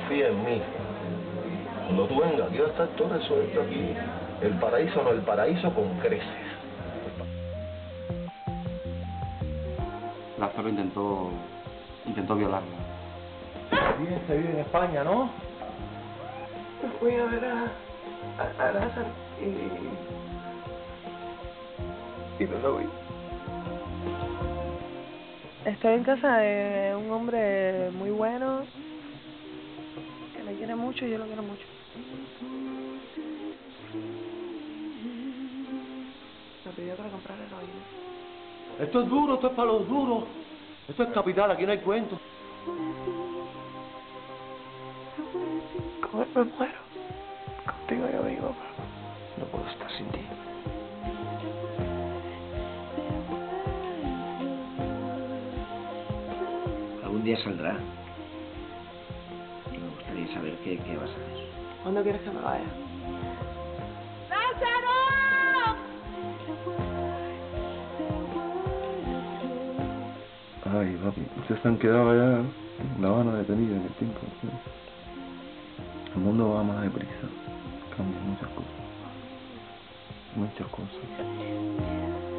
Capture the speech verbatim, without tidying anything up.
confía en mí. Cuando tú vengas, aquí va a estar todo resuelto aquí. El paraíso no, el paraíso con creces. Lázaro intentó, intentó violarla. Bien, se vive en España, ¿no? Voy a ver a, a, a Lázaro y... y no lo vi. Estoy en casa de un hombre muy bueno, que me quiere mucho y yo lo quiero mucho. Me pidió que le comprara heroína. Esto es duro, esto es para los duros. Esto es capital, aquí no hay cuento. Con él me muero. Contigo yo vivo, pero no puedo estar sin ti. Algún día saldrá. Y me gustaría saber qué, qué vas a hacer. ¿Cuándo quieres que me vaya? ¡Lázaro! Ay, papi, ustedes se han quedado allá en La Habana detenidos en el tiempo. ¿Sí? El mundo va más deprisa. Cambian muchas cosas. Muchas cosas.